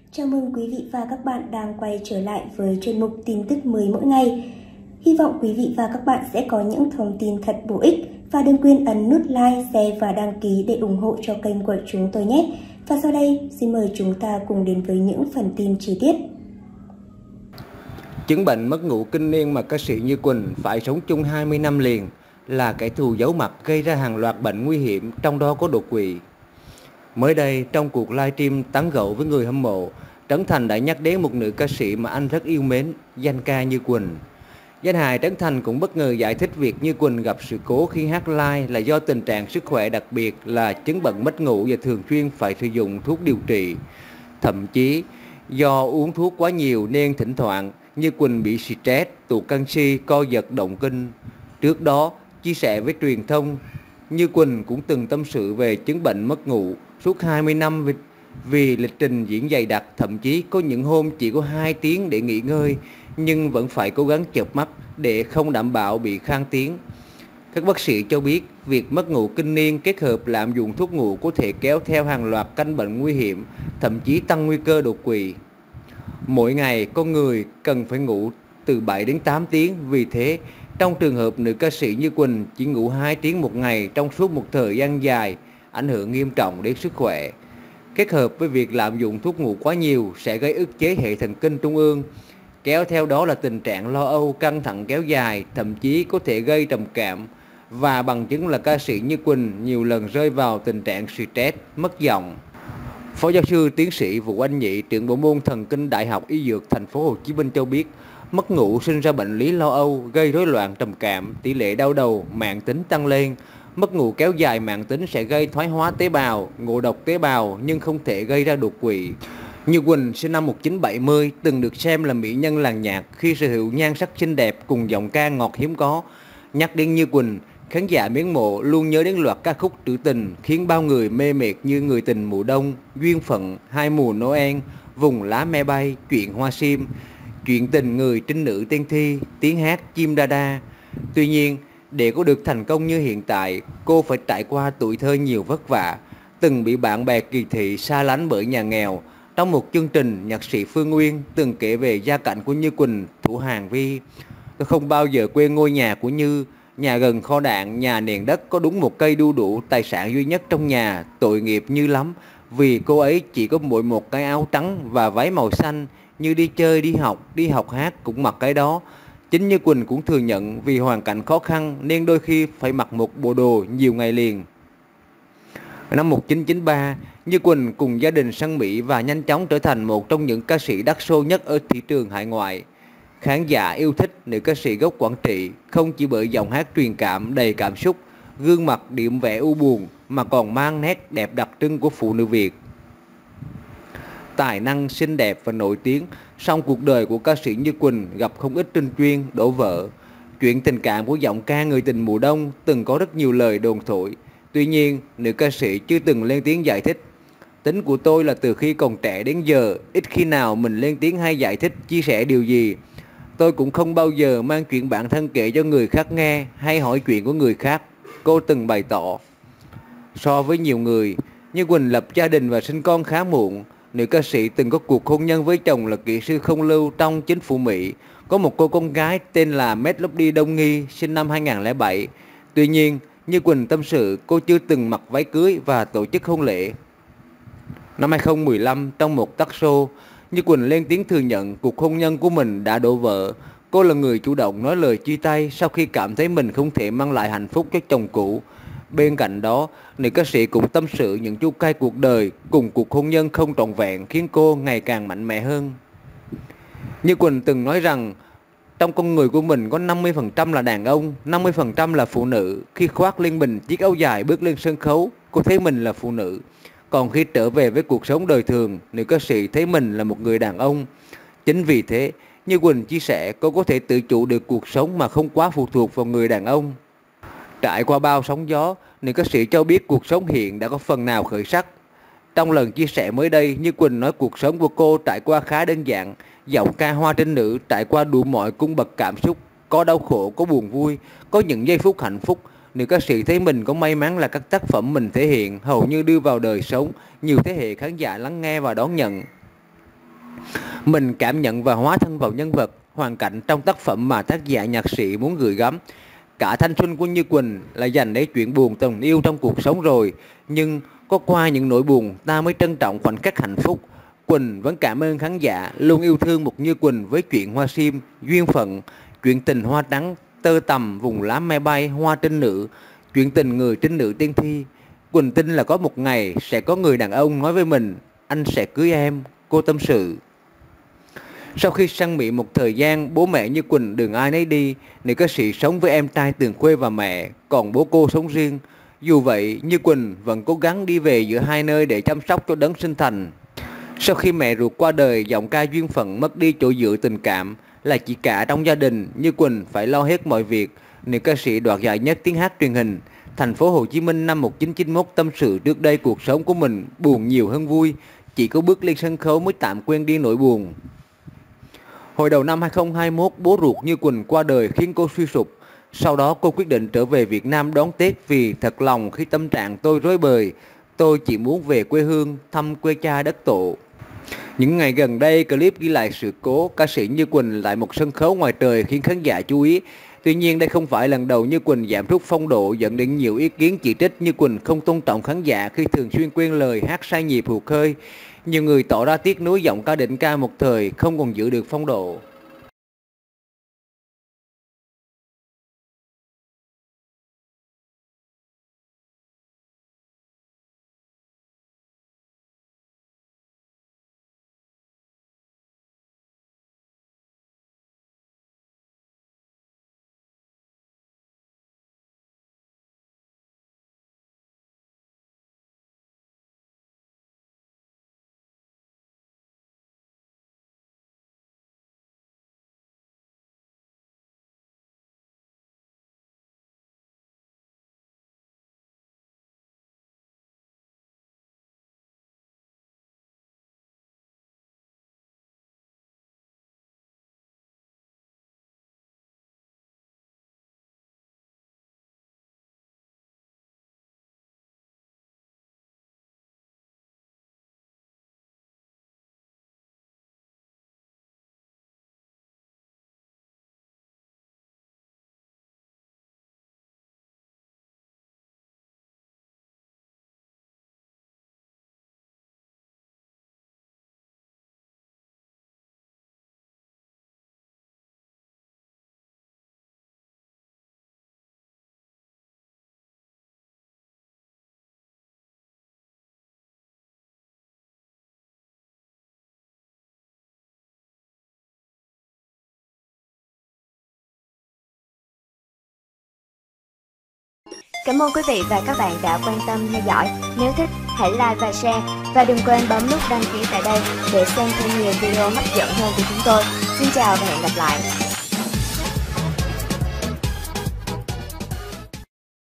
Chào mừng quý vị và các bạn đang quay trở lại với chuyên mục tin tức mới mỗi ngày. Hy vọng quý vị và các bạn sẽ có những thông tin thật bổ ích và đừng quên ấn nút like, share và đăng ký để ủng hộ cho kênh của chúng tôi nhé. Và sau đây, xin mời chúng ta cùng đến với những phần tin chi tiết. Chứng bệnh mất ngủ kinh niên mà ca sĩ Như Quỳnh phải sống chung 20 năm liền là kẻ thù giấu mặt gây ra hàng loạt bệnh nguy hiểm, trong đó có đột quỵ. Mới đây, trong cuộc livestream tán gẫu với người hâm mộ, Trấn Thành đã nhắc đến một nữ ca sĩ mà anh rất yêu mến, danh ca Như Quỳnh. Danh hài Trấn Thành cũng bất ngờ giải thích việc Như Quỳnh gặp sự cố khi hát live là do tình trạng sức khỏe đặc biệt là chứng bệnh mất ngủ và thường xuyên phải sử dụng thuốc điều trị. Thậm chí, do uống thuốc quá nhiều nên thỉnh thoảng Như Quỳnh bị stress, tụt canxi, co giật, động kinh. Trước đó, chia sẻ với truyền thông, Như Quỳnh cũng từng tâm sự về chứng bệnh mất ngủ suốt 20 năm vì lịch trình diễn dày đặc, thậm chí có những hôm chỉ có 2 tiếng để nghỉ ngơi, nhưng vẫn phải cố gắng chợp mắt để không đảm bảo bị khan tiếng. Các bác sĩ cho biết, việc mất ngủ kinh niên kết hợp lạm dụng thuốc ngủ có thể kéo theo hàng loạt căn bệnh nguy hiểm, thậm chí tăng nguy cơ đột quỵ. Mỗi ngày, con người cần phải ngủ từ 7 đến 8 tiếng, vì thế, trong trường hợp nữ ca sĩ Như Quỳnh chỉ ngủ 2 tiếng một ngày trong suốt một thời gian dài, ảnh hưởng nghiêm trọng đến sức khỏe. Kết hợp với việc lạm dụng thuốc ngủ quá nhiều sẽ gây ức chế hệ thần kinh trung ương, kéo theo đó là tình trạng lo âu, căng thẳng kéo dài, thậm chí có thể gây trầm cảm. Và bằng chứng là ca sĩ Như Quỳnh nhiều lần rơi vào tình trạng stress, mất giọng. Phó giáo sư tiến sĩ Vũ Anh Nhị, trưởng bộ môn thần kinh Đại học Y Dược Thành phố Hồ Chí Minh cho biết, mất ngủ sinh ra bệnh lý lo âu, gây rối loạn trầm cảm, tỷ lệ đau đầu, mãn tính tăng lên. Mất ngủ kéo dài mãn tính sẽ gây thoái hóa tế bào, ngộ độc tế bào nhưng không thể gây ra đột quỵ. Như Quỳnh sinh năm 1970 từng được xem là mỹ nhân làng nhạc khi sở hữu nhan sắc xinh đẹp cùng giọng ca ngọt hiếm có. Nhắc đến Như Quỳnh, khán giả mến mộ luôn nhớ đến loạt ca khúc trữ tình khiến bao người mê mệt như Người tình mùa đông, Duyên phận, Hai mùa Noel, Vùng lá me bay, Chuyện hoa sim, Chuyện tình người trinh nữ tiên thi, Tiếng hát chim đa đa. Tuy nhiên, để có được thành công như hiện tại, cô phải trải qua tuổi thơ nhiều vất vả, từng bị bạn bè kỳ thị xa lánh bởi nhà nghèo. Trong một chương trình, nhạc sĩ Phương Nguyên từng kể về gia cảnh của Như Quỳnh, thủ hàng Vi. Tôi không bao giờ quên ngôi nhà của Như, nhà gần kho đạn, nhà nền đất có đúng một cây đu đủ, tài sản duy nhất trong nhà, tội nghiệp Như lắm. Vì cô ấy chỉ có mỗi một cái áo trắng và váy màu xanh, Như đi chơi, đi học hát cũng mặc cái đó. Chính Như Quỳnh cũng thừa nhận vì hoàn cảnh khó khăn nên đôi khi phải mặc một bộ đồ nhiều ngày liền. Năm 1993, Như Quỳnh cùng gia đình sang Mỹ và nhanh chóng trở thành một trong những ca sĩ đắt xô nhất ở thị trường hải ngoại. Khán giả yêu thích nữ ca sĩ gốc Quảng Trị không chỉ bởi giọng hát truyền cảm đầy cảm xúc, gương mặt điểm vẽ u buồn mà còn mang nét đẹp đặc trưng của phụ nữ Việt. Tài năng, xinh đẹp và nổi tiếng, song cuộc đời của ca sĩ Như Quỳnh gặp không ít trinh chuyên, đổ vỡ. Chuyện tình cảm của giọng ca Người tình mùa đông từng có rất nhiều lời đồn thổi. Tuy nhiên, nữ ca sĩ chưa từng lên tiếng giải thích. Tính của tôi là từ khi còn trẻ đến giờ, ít khi nào mình lên tiếng hay giải thích, chia sẻ điều gì. Tôi cũng không bao giờ mang chuyện bản thân kể cho người khác nghe hay hỏi chuyện của người khác, cô từng bày tỏ. So với nhiều người, Như Quỳnh lập gia đình và sinh con khá muộn. Nữ ca sĩ từng có cuộc hôn nhân với chồng là kỹ sư không lưu trong chính phủ Mỹ, có một cô con gái tên là Melody Đông Nghi, sinh năm 2007. Tuy nhiên, Như Quỳnh tâm sự cô chưa từng mặc váy cưới và tổ chức hôn lễ. Năm 2015, trong một talk show, Như Quỳnh lên tiếng thừa nhận cuộc hôn nhân của mình đã đổ vỡ. Cô là người chủ động nói lời chia tay sau khi cảm thấy mình không thể mang lại hạnh phúc cho chồng cũ. Bên cạnh đó, nữ ca sĩ cũng tâm sự những chua cay cuộc đời cùng cuộc hôn nhân không trọn vẹn khiến cô ngày càng mạnh mẽ hơn. Như Quỳnh từng nói rằng, trong con người của mình có 50% là đàn ông, 50% là phụ nữ. Khi khoác lên mình chiếc áo dài bước lên sân khấu, cô thấy mình là phụ nữ. Còn khi trở về với cuộc sống đời thường, nữ ca sĩ thấy mình là một người đàn ông. Chính vì thế, Như Quỳnh chia sẻ cô có thể tự chủ được cuộc sống mà không quá phụ thuộc vào người đàn ông. Trải qua bao sóng gió, nữ ca sĩ cho biết cuộc sống hiện đã có phần nào khởi sắc. Trong lần chia sẻ mới đây, Như Quỳnh nói cuộc sống của cô trải qua khá đơn giản. Giọng ca hoa trinh nữ trải qua đủ mọi cung bậc cảm xúc, có đau khổ, có buồn vui, có những giây phút hạnh phúc. Nữ ca sĩ thấy mình có may mắn là các tác phẩm mình thể hiện hầu như đưa vào đời sống, nhiều thế hệ khán giả lắng nghe và đón nhận. Mình cảm nhận và hóa thân vào nhân vật, hoàn cảnh trong tác phẩm mà tác giả nhạc sĩ muốn gửi gắm. Cả thanh xuân của Như Quỳnh là dành để chuyện buồn tình yêu trong cuộc sống rồi, nhưng có qua những nỗi buồn ta mới trân trọng khoảnh khắc hạnh phúc. Quỳnh vẫn cảm ơn khán giả luôn yêu thương một Như Quỳnh với chuyện hoa sim, duyên phận, chuyện tình hoa trắng, tơ tằm, vùng lá me bay, hoa trinh nữ, chuyện tình người trinh nữ tiên thi. Quỳnh tin là có một ngày sẽ có người đàn ông nói với mình, anh sẽ cưới em, cô tâm sự. Sau khi sang Mỹ một thời gian, bố mẹ Như Quỳnh đường ai nấy đi, nữ ca sĩ sống với em trai Tường Khuê và mẹ, còn bố cô sống riêng. Dù vậy, Như Quỳnh vẫn cố gắng đi về giữa hai nơi để chăm sóc cho đấng sinh thành. Sau khi mẹ ruột qua đời, giọng ca duyên phận mất đi chỗ dựa tình cảm, là chị cả trong gia đình, Như Quỳnh phải lo hết mọi việc. Nữ ca sĩ đoạt giải nhất tiếng hát truyền hình Thành phố Hồ Chí Minh năm 1991 tâm sự trước đây cuộc sống của mình buồn nhiều hơn vui, chỉ có bước lên sân khấu mới tạm quên đi nỗi buồn. Hồi đầu năm 2021, bố ruột Như Quỳnh qua đời khiến cô suy sụp. Sau đó cô quyết định trở về Việt Nam đón Tết vì thật lòng khi tâm trạng tôi rối bời. Tôi chỉ muốn về quê hương, thăm quê cha đất tổ. Những ngày gần đây, clip ghi lại sự cố ca sĩ Như Quỳnh lại một sân khấu ngoài trời khiến khán giả chú ý. Tuy nhiên, đây không phải lần đầu Như Quỳnh giảm sút phong độ dẫn đến nhiều ý kiến chỉ trích Như Quỳnh không tôn trọng khán giả khi thường xuyên quên lời, hát sai nhịp hụt hơi. Nhiều người tỏ ra tiếc nuối giọng ca đỉnh ca một thời không còn giữ được phong độ. Cảm ơn quý vị và các bạn đã quan tâm theo dõi. Nếu thích, hãy like và share. Và đừng quên bấm nút đăng ký tại đây để xem thêm nhiều video hấp dẫn hơn của chúng tôi. Xin chào và hẹn gặp lại.